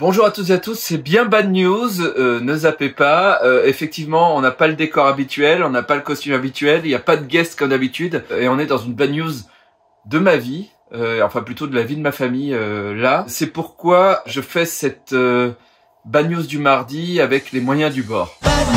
Bonjour à toutes et à tous, c'est bien Bad News, ne zappez pas. Effectivement, on n'a pas le décor habituel, on n'a pas le costume habituel, il n'y a pas de guest comme d'habitude, et on est dans une Bad News de ma vie, enfin plutôt de la vie de ma famille là. C'est pourquoi je fais cette Bad News du mardi avec les moyens du bord.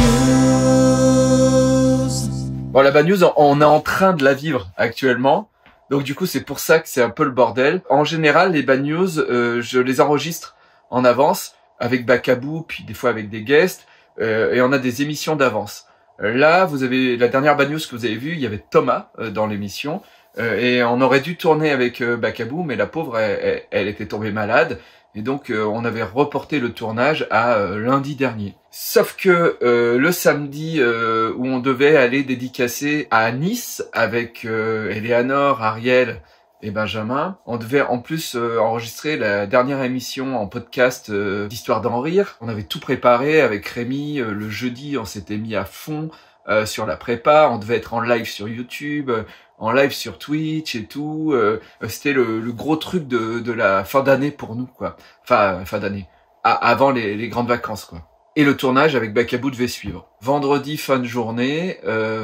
Bon, la Bad News, on est en train de la vivre actuellement, donc du coup c'est pour ça que c'est un peu le bordel. En général, les Bad News, je les enregistre en avance avec Bacabou, puis des fois avec des guests, et on a des émissions d'avance. Là, vous avez la dernière Bad News que vous avez vue, il y avait Thomas dans l'émission, et on aurait dû tourner avec Bacabou, mais la pauvre, elle était tombée malade, et donc on avait reporté le tournage à lundi dernier. Sauf que le samedi où on devait aller dédicacer à Nice avec Eleanor, Ariel et Benjamin, on devait en plus enregistrer la dernière émission en podcast d'Histoire d'en rire. On avait tout préparé avec Rémi. Le jeudi, on s'était mis à fond sur la prépa. On devait être en live sur YouTube, en live sur Twitch et tout. C'était le gros truc de la fin d'année pour nous, quoi. Enfin, fin d'année. Avant les grandes vacances, quoi. Et le tournage avec Bacabou devait suivre. Vendredi, fin de journée,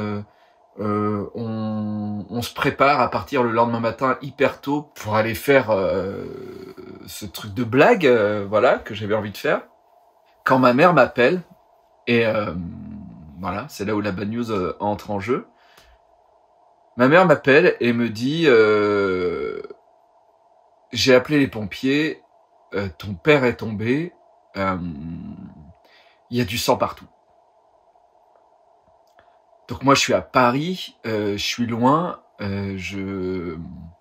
on se prépare à partir le lendemain matin hyper tôt pour aller faire ce truc de blague, voilà, que j'avais envie de faire. Quand ma mère m'appelle, et voilà, c'est là où la Bad News entre en jeu. Ma mère m'appelle et me dit j'ai appelé les pompiers, ton père est tombé, il y a du sang partout. Donc moi je suis à Paris, je suis loin, je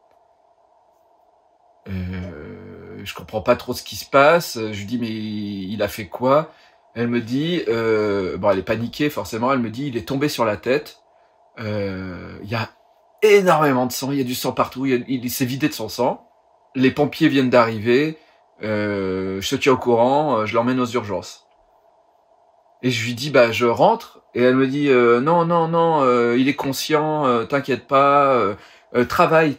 comprends pas trop ce qui se passe. Je lui dis mais il a fait quoi? Elle me dit bon, elle est paniquée forcément. Elle me dit il est tombé sur la tête. Il y a énormément de sang, il y a du sang partout. Il s'est vidé de son sang. Les pompiers viennent d'arriver. Je te tiens au courant. Je l'emmène aux urgences. Et je lui dis bah je rentre. Et elle me dit non, il est conscient. T'inquiète pas. Travaille.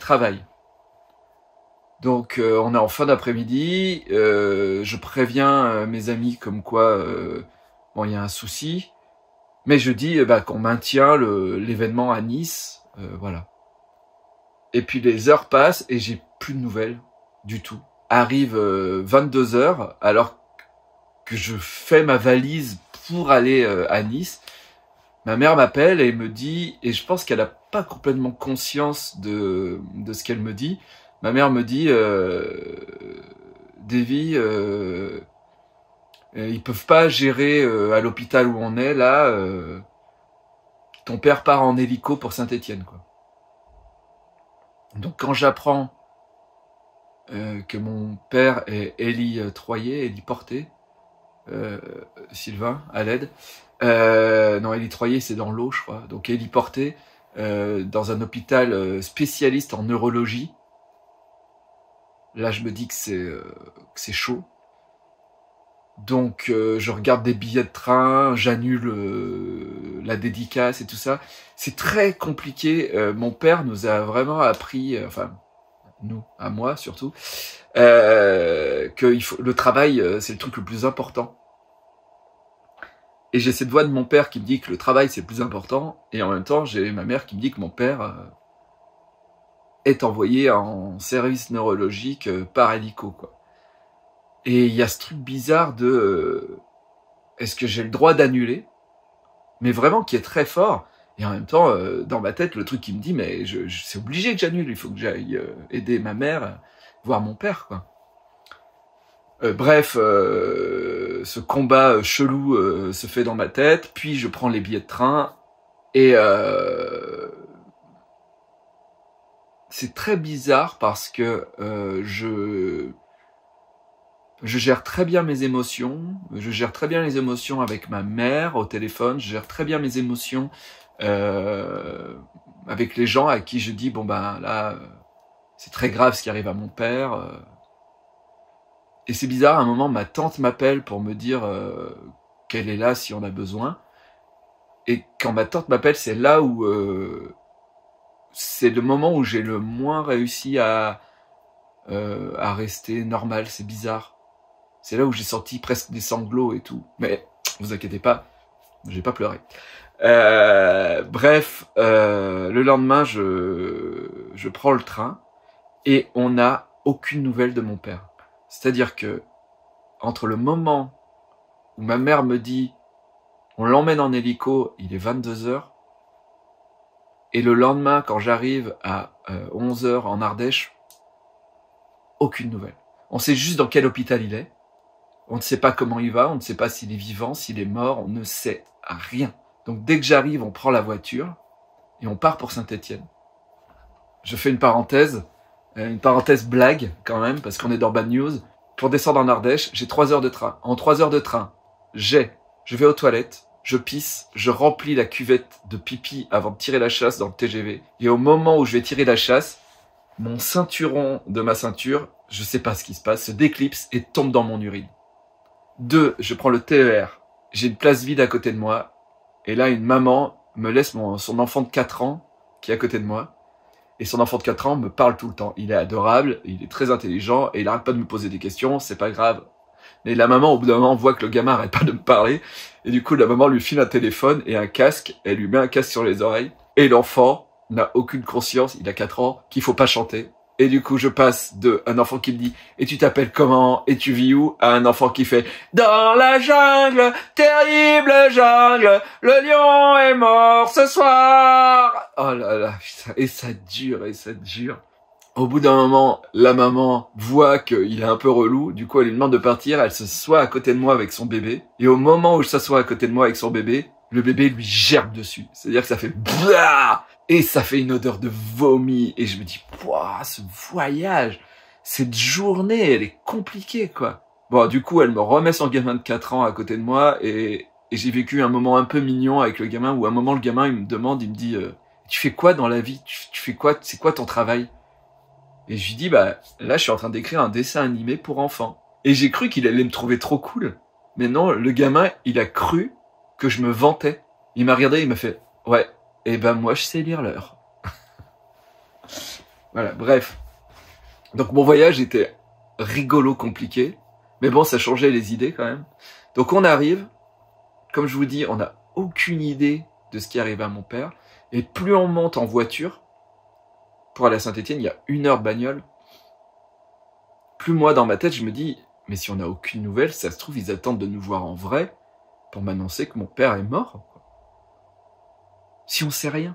Donc on est en fin d'après-midi, je préviens mes amis comme quoi bon il y a un souci, mais je dis qu'on maintient l'événement à Nice, voilà. Et puis les heures passent et j'ai plus de nouvelles du tout. Arrive 22h alors que je fais ma valise pour aller à Nice. Ma mère m'appelle et me dit, et je pense qu'elle a pas complètement conscience de ce qu'elle me dit. Ma mère me dit, Davy, ils peuvent pas gérer à l'hôpital où on est là. Ton père part en hélico pour Saint-Étienne, quoi. Donc quand j'apprends que mon père est héliporté, Sylvain à l'aide. Non, hélitroyé, c'est dans l'eau, je crois. Donc héliporté dans un hôpital spécialiste en neurologie. Là, je me dis que c'est chaud. Donc, je regarde des billets de train, j'annule la dédicace et tout ça. C'est très compliqué. Mon père nous a vraiment appris, enfin, nous, à moi surtout, que le travail, c'est le truc le plus important. Et j'ai cette voix de mon père qui me dit que le travail, c'est le plus important. Et en même temps, j'ai ma mère qui me dit que mon père est envoyé en service neurologique par hélico, quoi. Et il y a ce truc bizarre de est-ce que j'ai le droit d'annuler, mais vraiment qui est très fort. Et en même temps, dans ma tête, le truc qui me dit mais c'est obligé que j'annule, il faut que j'aille aider ma mère, voir mon père, quoi. Bref, ce combat chelou se fait dans ma tête, puis je prends les billets de train, et c'est très bizarre parce que je gère très bien mes émotions, je gère très bien les émotions avec ma mère au téléphone, je gère très bien mes émotions avec les gens à qui je dis bon ben là c'est très grave ce qui arrive à mon père. Et c'est bizarre, à un moment ma tante m'appelle pour me dire qu'elle est là si on a besoin. Et quand ma tante m'appelle, c'est là où c'est le moment où j'ai le moins réussi à rester normal, c'est bizarre. C'est là où j'ai senti presque des sanglots et tout. Mais vous inquiétez pas, j'ai pas pleuré. Bref, le lendemain, je prends le train et on n'a aucune nouvelle de mon père. C'est-à-dire que entre le moment où ma mère me dit on l'emmène en hélico, il est 22h, et le lendemain, quand j'arrive à 11h en Ardèche, aucune nouvelle. On sait juste dans quel hôpital il est. On ne sait pas comment il va, on ne sait pas s'il est vivant, s'il est mort, on ne sait rien. Donc dès que j'arrive, on prend la voiture et on part pour Saint-Étienne. Je fais une parenthèse blague quand même, parce qu'on est dans Bad News. Pour descendre en Ardèche, j'ai 3 heures de train. En 3 heures de train, je vais aux toilettes, je pisse, je remplis la cuvette de pipi avant de tirer la chasse dans le TGV. Et au moment où je vais tirer la chasse, mon ceinturon de ma ceinture, je sais pas ce qui se passe, se déclipse et tombe dans mon urine. 2, je prends le TER. J'ai une place vide à côté de moi. Et là, une maman me laisse son enfant de 4 ans qui est à côté de moi. Et son enfant de 4 ans me parle tout le temps. Il est adorable, il est très intelligent et il arrête pas de me poser des questions, c'est pas grave. Mais la maman, au bout d'un moment, voit que le gamin arrête pas de me parler. Et du coup, la maman lui file un téléphone et un casque. Elle lui met un casque sur les oreilles. Et l'enfant n'a aucune conscience, il a 4 ans, qu'il faut pas chanter. Et du coup, je passe de un enfant qui me dit « Et tu t'appelles comment? Et tu vis où ?» à un enfant qui fait « Dans la jungle, terrible jungle, le lion est mort ce soir !» Oh là là, putain, et ça dure, et ça dure. Au bout d'un moment, la maman voit qu'il est un peu relou, du coup elle lui demande de partir, elle se soit à côté de moi avec son bébé, et au moment où je s'assois à côté de moi avec son bébé, le bébé lui gerbe dessus. C'est-à-dire que ça fait BLAH et ça fait une odeur de vomi, et je me dis, pouah, ce voyage, cette journée, elle est compliquée, quoi. Bon, du coup, elle me remet son gamin de 4 ans à côté de moi, et j'ai vécu un moment un peu mignon avec le gamin, où à un moment, le gamin, il me demande, il me dit, tu fais quoi dans la vie? Tu fais quoi? C'est quoi ton travail? Et je lui dis, bah, là, je suis en train d'écrire un dessin animé pour enfants. Et j'ai cru qu'il allait me trouver trop cool. Mais non, le gamin, il a cru que je me vantais. Il m'a regardé, il m'a fait, ouais, et ben moi, je sais lire l'heure. Voilà, bref. Donc mon voyage était rigolo, compliqué. Mais bon, ça changeait les idées quand même. Donc on arrive, comme je vous dis, on n'a aucune idée de ce qui arrive à mon père. Et plus on monte en voiture, pour aller à Saint-Étienne, il y a 1 heure de bagnole. Plus moi, dans ma tête, je me dis, mais si on n'a aucune nouvelle, ça se trouve, ils attendent de nous voir en vrai pour m'annoncer que mon père est mort. Si on sait rien.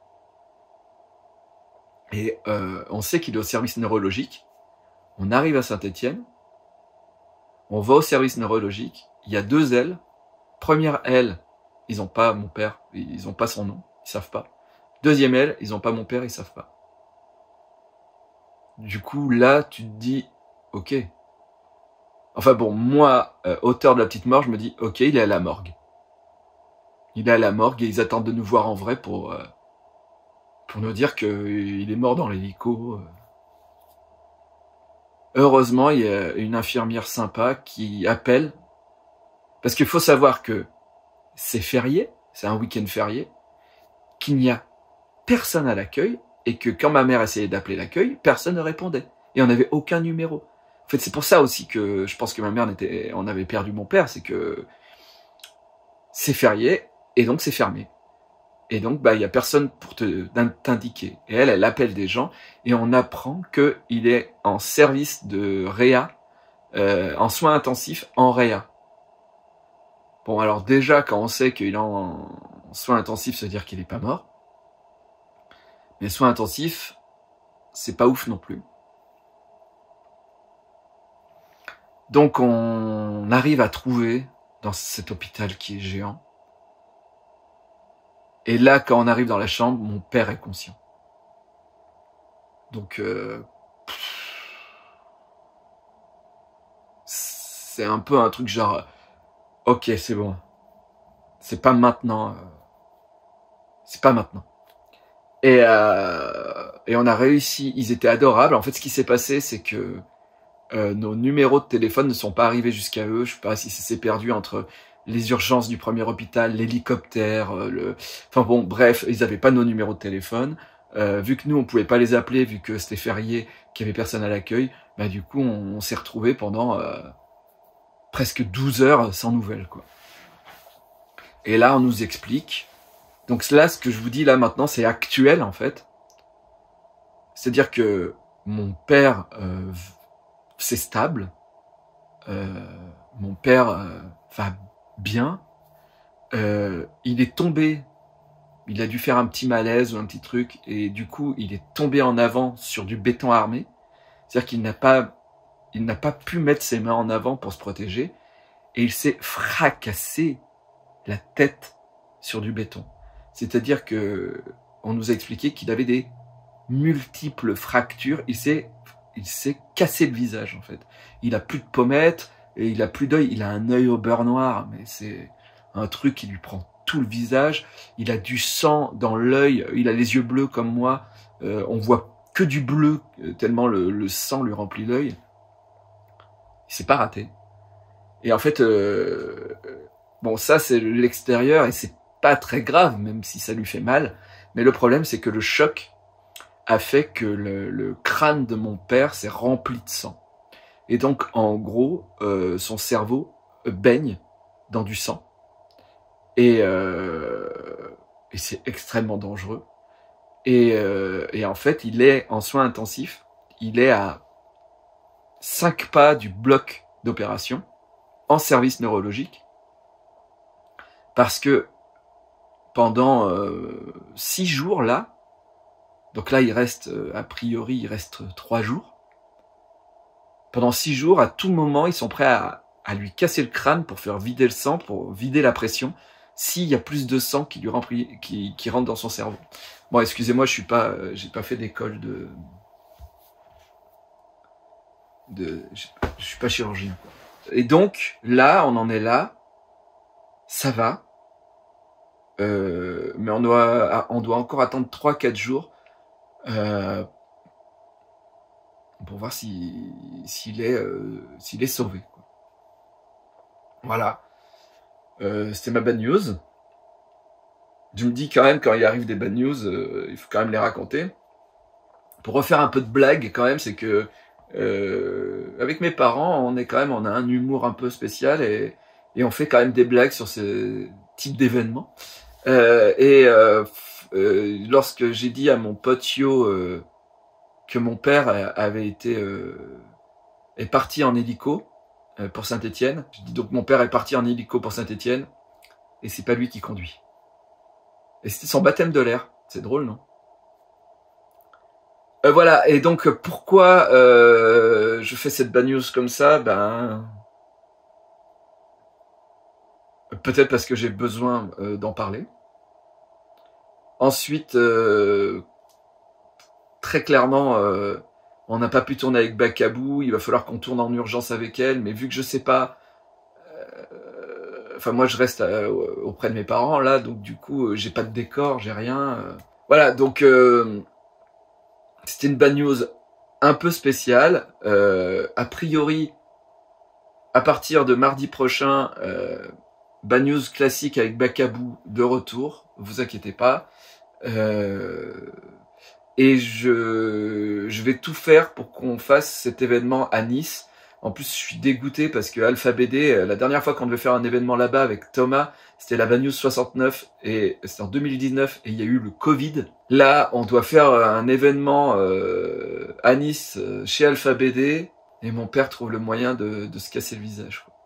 Et on sait qu'il est au service neurologique. On arrive à Saint-Étienne. On va au service neurologique. Il y a 2 ailes. Première aile, ils n'ont pas mon père, ils n'ont pas son nom, ils savent pas. Deuxième aile, ils n'ont pas mon père, ils savent pas. Du coup, là, tu te dis, ok. Enfin bon, moi, auteur de La Petite Mort, je me dis, ok, il est à la morgue. Il est à la morgue et ils attendent de nous voir en vrai pour nous dire qu'il est mort dans l'hélico. Heureusement, il y a une infirmière sympa qui appelle. Parce qu'il faut savoir que c'est férié, c'est un week-end férié, qu'il n'y a personne à l'accueil, et que quand ma mère essayait d'appeler l'accueil, personne ne répondait. Et on n'avait aucun numéro. En fait, c'est pour ça aussi que je pense que ma mère on avait perdu mon père, c'est que c'est férié, et donc c'est fermé. Et donc, bah, il y a personne pour t'indiquer. Et elle appelle des gens, et on apprend qu'il est en service de réa, en soins intensifs en réa. Bon, alors déjà, quand on sait qu'il est en soins intensifs, ça veut dire qu'il est pas mort. Mais soins intensifs, c'est pas ouf non plus. Donc on arrive à trouver dans cet hôpital qui est géant. Et là, quand on arrive dans la chambre, mon père est conscient. Donc c'est un peu un truc genre, ok, c'est bon. C'est pas maintenant. C'est pas maintenant. Et on a réussi, ils étaient adorables. En fait, ce qui s'est passé, c'est que nos numéros de téléphone ne sont pas arrivés jusqu'à eux. Je sais pas si ça s'est perdu entre les urgences du premier hôpital, l'hélicoptère, enfin bon, bref, ils avaient pas nos numéros de téléphone. Vu que nous, on pouvait pas les appeler, vu que c'était férié, qu'il y avait personne à l'accueil, bah du coup, on s'est retrouvés pendant presque 12 heures sans nouvelles, quoi. Et là, on nous explique. Donc là, ce que je vous dis là maintenant, c'est actuel, en fait. C'est-à-dire que mon père, c'est stable. Mon père va bien. Il est tombé. Il a dû faire un petit malaise ou un petit truc. Et du coup, il est tombé en avant sur du béton armé. C'est-à-dire qu'il n'a pas pu mettre ses mains en avant pour se protéger. Et il s'est fracassé la tête sur du béton. C'est-à-dire que on nous a expliqué qu'il avait des multiples fractures. Il s'est cassé le visage, en fait. Il a plus de pommettes et il a plus d'œil. Il a un œil au beurre noir, mais c'est un truc qui lui prend tout le visage. Il a du sang dans l'œil. Il a les yeux bleus comme moi. On voit que du bleu tellement le sang lui remplit l'œil. Il s'est pas raté. Et en fait, bon, ça c'est l'extérieur et c'est pas très grave, même si ça lui fait mal. Mais le problème, c'est que le choc a fait que le crâne de mon père s'est rempli de sang. Et donc, en gros, son cerveau baigne dans du sang. Et c'est extrêmement dangereux. Et en fait, il est en soins intensifs. Il est à 5 pas du bloc d'opération, en service neurologique, parce que pendant 6 jours là, donc là il reste, a priori il reste 3 jours, pendant 6 jours, à tout moment ils sont prêts à lui casser le crâne pour faire vider le sang, pour vider la pression, s'il y a plus de sang qui lui remplit, qui rentre dans son cerveau. Bon, excusez-moi, j'ai pas fait d'école je suis pas chirurgien, quoi. Et donc, là, on en est là. Ça va. Mais on doit encore attendre 3-4 jours pour voir s'il est sauvé, quoi. Voilà. C'était ma bad news. Je me dis quand même, quand il arrive des bad news, il faut quand même les raconter. Pour refaire un peu de blague, quand même, c'est que avec mes parents, on a un humour un peu spécial et on fait quand même des blagues sur ce type d'événement. Lorsque j'ai dit à mon pote Yo que mon père est parti en hélico pour Saint-Étienne, je dis donc mon père est parti en hélico pour Saint-Étienne et c'est pas lui qui conduit. Et c'était son baptême de l'air. C'est drôle, non? Voilà, et donc pourquoi je fais cette bad news comme ça? Ben, peut-être parce que j'ai besoin d'en parler. Ensuite, très clairement, on n'a pas pu tourner avec Bacabou, il va falloir qu'on tourne en urgence avec elle, mais vu que je sais pas, enfin moi je reste auprès de mes parents là, donc du coup j'ai pas de décor, j'ai rien. Voilà, donc c'était une bad news un peu spéciale. A priori, à partir de mardi prochain, bad news classique avec Bacabou de retour, vous inquiétez pas. Et je vais tout faire pour qu'on fasse cet événement à Nice. En plus, je suis dégoûté parce que Alpha BD, la dernière fois qu'on devait faire un événement là-bas avec Thomas, c'était la Bad News 69 et c'était en 2019 et il y a eu le Covid. Là, on doit faire un événement à Nice chez Alpha BD et mon père trouve le moyen de se casser le visage, quoi.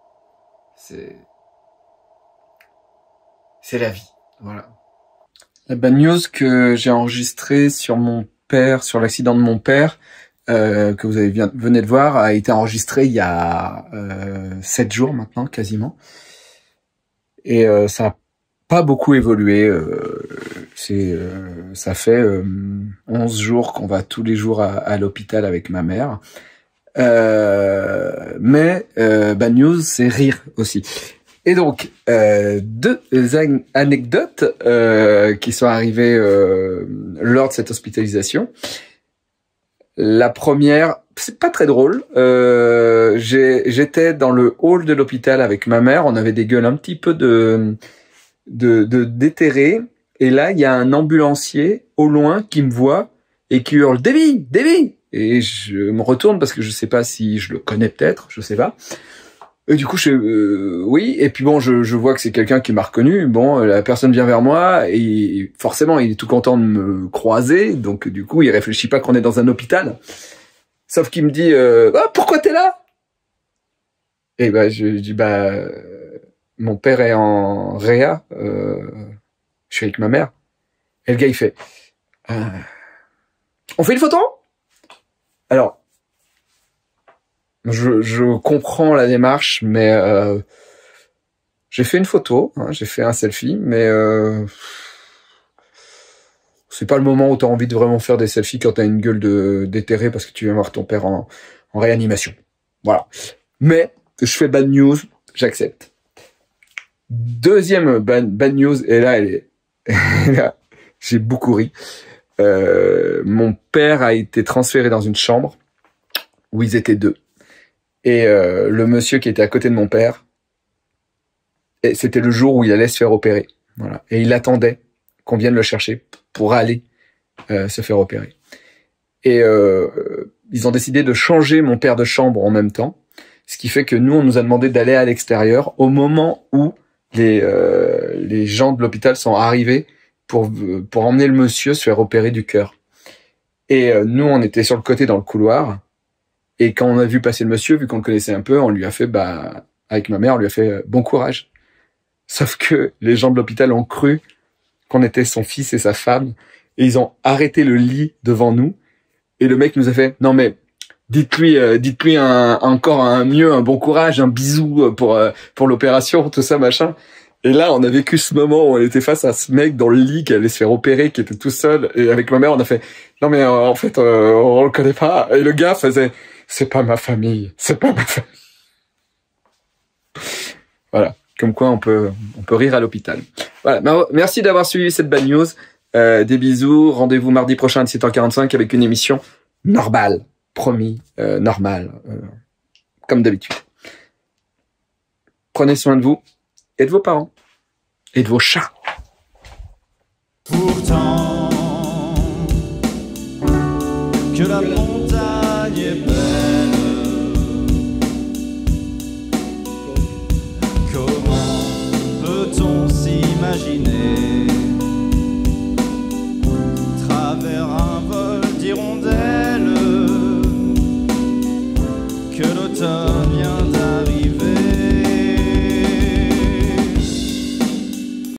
C'est la vie, voilà. La bad news que j'ai enregistrée sur mon père, sur l'accident de mon père, que vous venez de voir, a été enregistrée il y a 7 jours maintenant, quasiment. Et ça a pas beaucoup évolué. Ça fait 11 jours qu'on va tous les jours à l'hôpital avec ma mère. Mais bad news, c'est rire aussi. Et donc, 2 anecdotes qui sont arrivées lors de cette hospitalisation. La première, c'est pas très drôle. J'étais dans le hall de l'hôpital avec ma mère. On avait des gueules un petit peu déterrées. Et là, il y a un ambulancier au loin qui me voit et qui hurle « Davy !» Et je me retourne parce que je sais pas si je le connais peut-être, je sais pas. Et du coup, oui. Et puis bon, je vois que c'est quelqu'un qui m'a reconnu. Bon, la personne vient vers moi et forcément, il est tout content de me croiser. Donc du coup, il réfléchit pas qu'on est dans un hôpital. Sauf qu'il me dit, ah, pourquoi t'es là? Et ben, je dis, mon père est en réa. Je suis avec ma mère. Et le gars, il fait, on fait une photo? Alors, je comprends la démarche, mais j'ai fait une photo, hein, j'ai fait un selfie, mais c'est pas le moment où t'as envie de vraiment faire des selfies quand t'as une gueule déterré parce que tu viens voir ton père en réanimation. Voilà. Mais je fais bad news, j'accepte. Deuxième bad news, et là, là, j'ai beaucoup ri. Mon père a été transféré dans une chambre où ils étaient 2. Et le monsieur qui était à côté de mon père, c'était le jour où il allait se faire opérer. Voilà. Et il attendait qu'on vienne le chercher pour aller se faire opérer. Et ils ont décidé de changer mon père de chambre en même temps, ce qui fait que nous, on nous a demandé d'aller à l'extérieur au moment où les gens de l'hôpital sont arrivés pour emmener le monsieur se faire opérer du cœur. Et nous, on était sur le côté dans le couloir. Et quand on a vu passer le monsieur, vu qu'on le connaissait un peu, on lui a fait, avec ma mère, on lui a fait bon courage. Sauf que les gens de l'hôpital ont cru qu'on était son fils et sa femme, et ils ont arrêté le lit devant nous. Et le mec nous a fait, non mais dites-lui encore un bon courage, un bisou pour l'opération, tout ça machin. Et là, on a vécu ce moment où on était face à ce mec dans le lit qui allait se faire opérer, qui était tout seul. Et avec ma mère, on a fait, non mais en fait, on le connaît pas. Et le gars faisait, c'est pas ma famille, c'est pas ma famille. Voilà, comme quoi on peut rire à l'hôpital. Voilà, merci d'avoir suivi cette bad news. Des bisous, rendez-vous mardi prochain à 17h45 avec une émission normale, promis, normale, comme d'habitude. Prenez soin de vous et de vos parents et de vos chats. Pourtant que la montagne est belle, comment peut-on s'imaginer